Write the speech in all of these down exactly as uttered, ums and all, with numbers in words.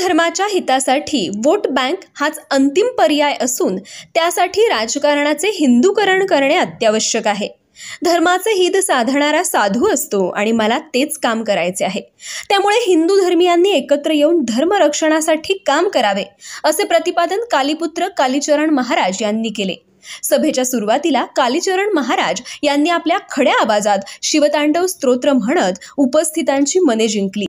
धर्माच्या हितासाठी vote bank हाच अंतिम पर्याय असून त्यासाठी राजकारणाचे हिंदूकरण करणे अत्यावश्यक आहे। धर्माचे हित साधणारा साधू असतो आणि मला तेच काम करायचे आहे। त्यामुळे हिंदू धर्मीयांनी एकत्र येऊन धर्मरक्षणासाठी काम करावे असे प्रतिपादन कालीपुत्र कालीचरण महाराज यांनी केले। सभेच्या सुरुवातीला कालीचरण महाराज यांनी आपल्या खड्या आवाजात शिवतांडव स्तोत्र म्हणत उपस्थितांची मने जिंकली।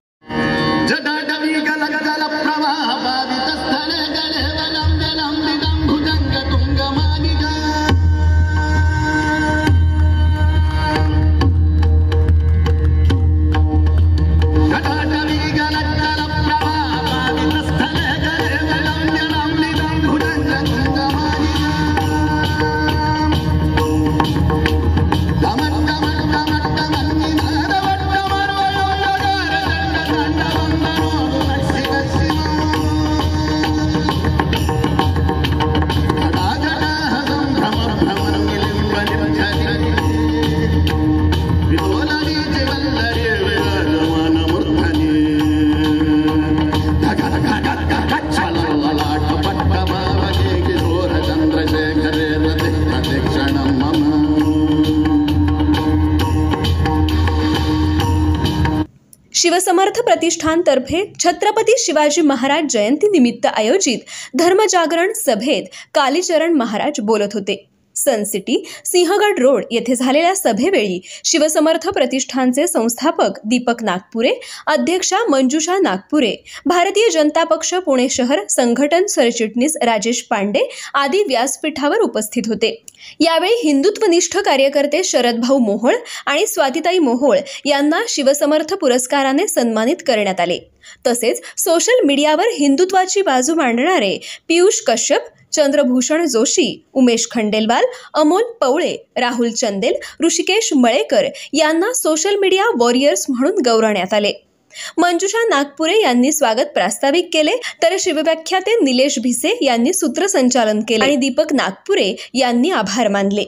शिवसमर्थ प्रतिष्ठानतर्फे छत्रपती शिवाजी महाराज जयंती निमित्त आयोजित धर्मजागरण सभेत कालीचरण महाराज बोलत होते। सन सिटी सिंहगड रोड येथे झालेल्या सभेवेळी शिवसमर्थ प्रतिष्ठानचे संस्थापक दीपक नागपुरे, अध्यक्षा मंजुषा नागपुरे, भारतीय जनता पक्ष पुणे शहर संघटन सरचिटणीस राजेश पांडे आदी व्यासपीठावर उपस्थित होते। यावेळी हिंदुत्वनिष्ठ कार्यकर्ते शरद भाऊ मोहोळ आणि स्वातीताई मोहोळ यांना शिवसमर्थ पुरस्काराने सन्मानित करण्यात आले। तसेच सोशल मीडियावर हिंदुत्वाची बाजू मांडणारे पियुष कश्यप, चंद्रभूषण जोशी, उमेश खंडेलवाल, अमोल पवळे, राहुल चंदेल, ऋषिकेश मळेकर यांना सोशल मीडिया वॉरियर्स म्हणून गौरवण्यात आले। मंजुषा नागपुरे यांनी स्वागत प्रास्ताविक केले तर शिवव्याख्याते निलेश भिसे यांनी सूत्रसंचालन केले आणि दीपक नागपुरे यांनी आभार मानले।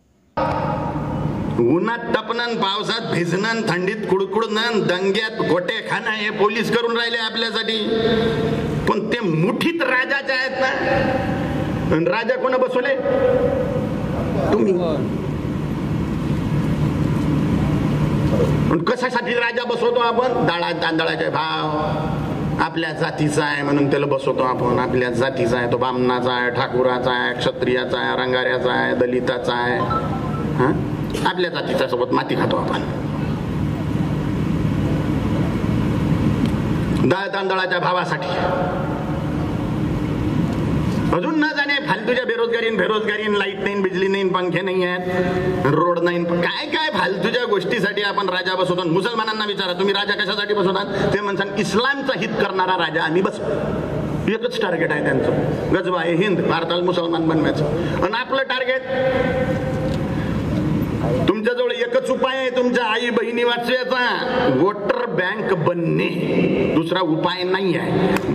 उन्हात तपणं, पावसात भिजणं, थंडीत कुडकुडणं, दंग्यात गोटे खाणं हे पोलीस करून राहिले आपल्यासाठी, पण ते मुठीत राजाचे आहेत ना। राजा कोण बसवले? तुम्ही। पण कशासाठी राजा बसवतो आपण? डाळा तांदळाचे भाव आपल्या जातीचा आहे म्हणून त्याला बसवतो आपण। आपल्या जातीचा आहे, तो बामणाचा आहे, ठाकुराचा आहे, क्षत्रियाचा आहे, रंगाऱ्याचा आहे, दलिताचा आहे। हा, आपल्या जातीच्या सोबत माती खातो आपण। डाळ तांदळाच्या भावासाठी अजून न जाणे फालतूच्या बेरोजगारी बेरोजगारी लाईट नाही, बिजली नाही, पंखे नाही आहेत, रोड नाही, काय काय फालतूच्या गोष्टीसाठी आपण राजा बसवतो। मुसलमानांना विचारा तुम्ही राजा कशासाठी बसवतात? ते म्हणतात इस्लामचा हित करणारा राजा आम्ही बसवतो। एकच टार्गेट आहे त्यांचं, गजबा आहे हिंद, भारताला मुसलमान बनवायचं। आणि आपलं टार्गेट, तुमच्याजवळ एकच उपाय आहे तुमच्या आई बहिणी वाचवायचा, वोटर बँक बनणे, दुसरा उपाय नाही आहे।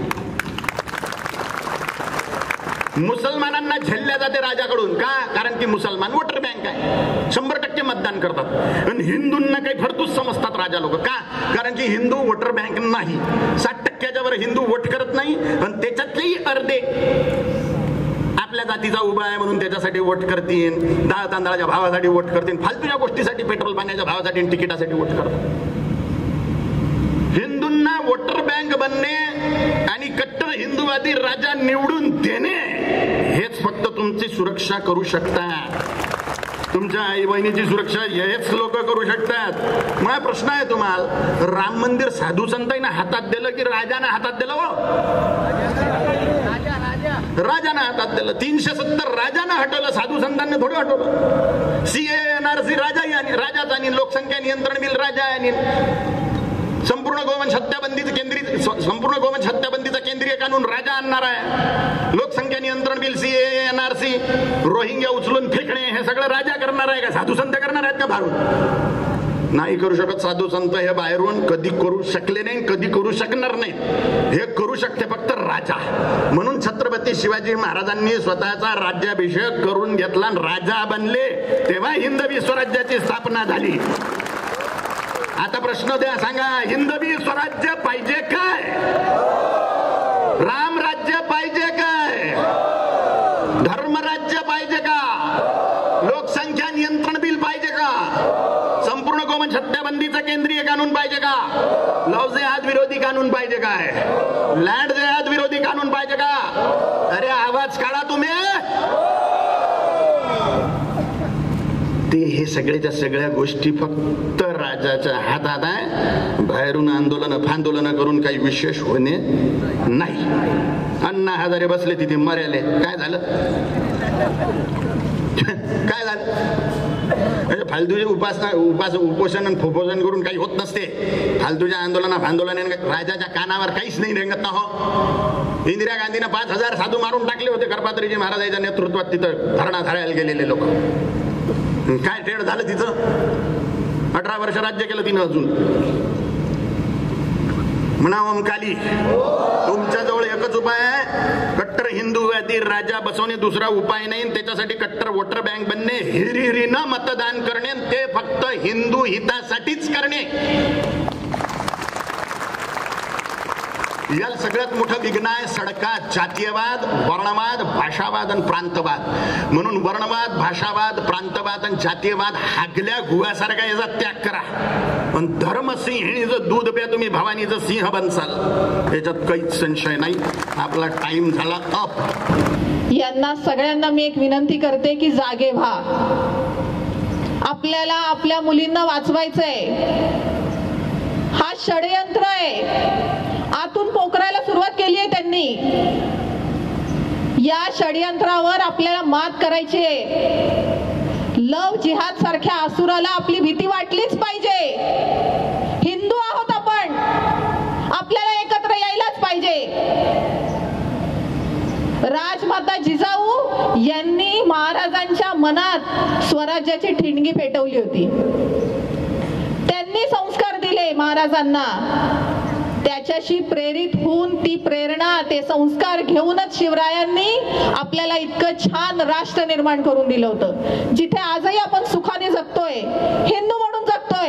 मुसलमानांना झेलल्या जाते राजाकडून का? कारण की मुसलमान वोटर बँक आहे, शंभर टक्के मतदान करतात। आणि हिंदूंना काही फडतूस समजतात राजा लोक का? कारण की हिंदू वोटर बँक नाही, साठ टक्क्याच्या वर हिंदू वोट करत नाही आणि त्याच्यातलेही अर्धे आपल्या जातीचा उभा आहे म्हणून त्याच्यासाठी वोट करतील, डाळ तांदळाच्या भावासाठी वोट करतील, फालतूच्या गोष्टीसाठी, पेट्रोल पाण्याच्या भावासाठी, तिकिटासाठी वोट करतात। हिंदूंना वोटर बँक बनणे आणि कट्टर हिंदुवादी राजा निवडून देणे हेच फक्त तुमची सुरक्षा करू शकतात। तुमच्या आई बहिणीची सुरक्षा हेच लोक करू शकतात। माझा प्रश्न आहे तुम्हाला, राम मंदिर साधू संतांना हातात दिलं की राजाने हातात दिलं? हो, राजाने हातात दिलं। तीनशे सत्तर राजाने हटवलं, साधू संतांनी थोडं हटवलं। सीए एनआरसी राजा यांनी, राजाचा आणि लोकसंख्या नियंत्रण बिल राजा यांनी, संपूर्ण गोवंश हत्याबंदीचं केंद्रीय संपूर्ण गोवंश हत्याबंदीचा केंद्रीय कानून राजा आणणार आहे। लोकसंख्या नियंत्रण बिल, सीए एनआरसी, रोहिंग्या उचलून फेकणे हे सगळं राजा करणार आहे का? साधू संत करणार आहेत का बाहेरून? नाही करू शकत साधू संत, हे बाहेरून कधी करू शकले नाही, कधी करू शकणार नाही। हे करू शकते फक्त राजा। म्हणून छत्रपती शिवाजी महाराजांनी स्वतःचा राज्याभिषेक करून घेतला, राजा बनले, तेव्हा हिंदवी स्वराज्याची स्थापना झाली। आता प्रश्न द्या, सांगा हिंदवी स्वराज्य पाहिजे काय? राम राज्य पाहिजे काय? धर्मराज्य पाहिजे का? लोकसंख्या नियंत्रण बिल पाहिजे का? संपूर्ण गोवंश हत्याबंदीचा केंद्रीय कानून पाहिजे का? लव जिहाद विरोधी कानून पाहिजे काय? लँड जिहाद विरोधी कानून पाहिजे का? अरे आवाज काढा तुम्ही. ते हे सगळ्याच्या सगळ्या गोष्टी फक्त राजाच्या हातात आहे. बाहेरून आंदोलन फांदोलन करून काही विशेष होणे नाही. अण्णा हजारे बसले तिथे मर्याले. काय झालं? काय झालं? फालतूचे उपासना उपास उपोषण आणि फुपोषण करून काही होत नसते. फालतूच्या आंदोलना फांदोलन राजाच्या कानावर काहीच नाही रेंगत ना. हो, इंदिरा गांधीनं पाच हजार साधू मारून टाकले होते करपात्रीजी महाराजांच्या नेतृत्वात. तिथं धरणा धरायला गेलेले लोक. काय टेड झालं तिचं? अठरा वर्ष राज्य केलं तिनं. अजून म्हणावं काली, तुमच्याजवळ एकच उपाय आहे, कट्टर हिंदूवादी राजा बसवणे. दुसरा उपाय नाही. त्याच्यासाठी कट्टर वोटर बँक बनणे, हिरिरीनं मतदान करणे, ते फक्त हिंदू हितासाठीच करणे. याला सगळ्यात मोठं विघ्न आहे सडकात जातीयवाद, वर्णवाद, भाषावाद आणि प्रांतवाद. म्हणून वर्णवाद, भाषावाद, प्रांतवाद आणि जातीयवाद हागल्या गुव्यासारखा याचा त्याग करा. पण धर्मसिंहिणीचं दूध प्या तुम्ही, भवानीचं सिंह बनसाल, याच्यात काहीच संशय नाही. आपला टाइम झाला अप. यांना सगळ्यांना मी एक विनंती करते की जागे व्हा. आपल्याला आपल्या मुलींना वाचवायचंय. हा षडयंत्र आहे. आतून पोखरायला सुरुवात केली आहे त्यांनी. या षडयंत्रावर आपल्याला मात करायची आहे. लव जिहाद सारख्या असुराला आपली भीती वाटलीच पाहिजे. हिंदू आहोत आपण, आपल्याला एकत्र यायलाच पाहिजे. राजमाता जिजाऊ यांनी महाराजांच्या मनात स्वराज्याची ठिणगी पेटवली होती. त्यांनी संस्कार दिले महाराजांना. त्याच्याशी प्रेरित होऊन ती प्रेरणा, ते संस्कार घेऊनच शिवरायांनी आपल्याला इतकं छान राष्ट्र निर्माण करून दिलं होतं, जिथे आजही आपण सुखाने जगतोय, हिंदू म्हणून जगतोय.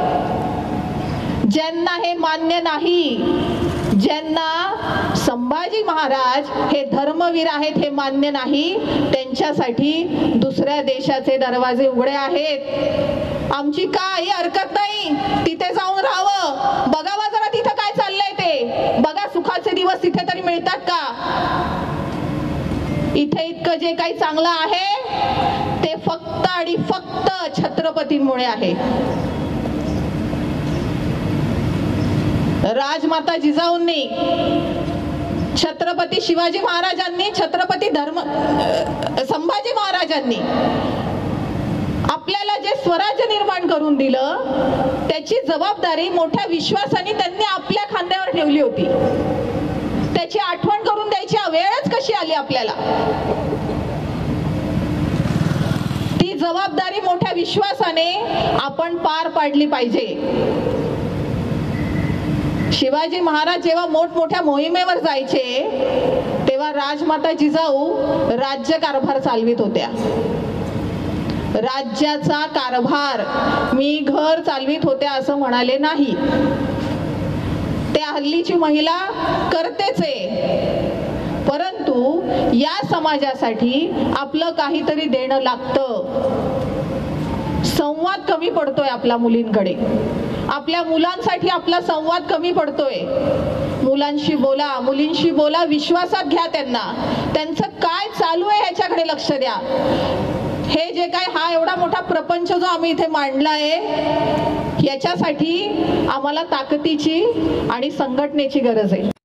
ज्यांना हे मान्य नाही, ज्यांना संभाजी महाराज हे धर्मवीर आहेत हे मान्य नाही, त्यांच्यासाठी दुसऱ्या देशाचे दरवाजे उघडे आहेत. आमची काही हरकत नाही तिथे जाऊन राहावं. बघावं जरा तिथं काय चाललंय ते. बघा सुखाचे दिवस तिथे तरी मिळतात का? इथे इतकं जे काही चांगलं आहे ते फक्त आणि फक्त छत्रपतींमुळे आहे. राजमाता जिजाऊंनी, छत्रपती शिवाजी महाराजांनी, छत्रपती धर्म संभाजी महाराजांनी आपल्याला जे स्वराज्य निर्माण करून दिलं त्याची जबाबदारी मोठ्या विश्वासाने त्यांनी आपल्या खांद्यावर ठेवली होती. त्याची आठवण करून द्यायची वेळच कशी आली आपल्याला. ती जबाबदारी मोठ्या विश्वासाने आपण पार पाडली पाहिजे. शिवाजी महाराज जेव्हा मोठमोठ्या मोहिमेवर जायचे तेव्हा राजमाता जिजाऊ राज्य कारभार चालवित होत्या. राज्याचा कारभार मी घर चालवित होत्या असं म्हणाले नाही. त्या हल्लीची महिला करतेच आहे, परंतु या समाजासाठी आपलं काहीतरी देणं लागतं. संवाद कमी पडतोय आपल्या मुलींकडे. आपल्या मुलांसाठी आपला संवाद कमी पडतोय. मुलांशी बोला, मुलींशी बोला, विश्वासात घ्या त्यांना. त्यांचं काय चालू आहे ह्याच्याकडे लक्ष द्या. हे जे काय हा एवढा मोठा प्रपंच जो आम्ही इथे मांडला आहे याच्यासाठी आम्हाला ताकदीची आणि संघटनेची गरज आहे.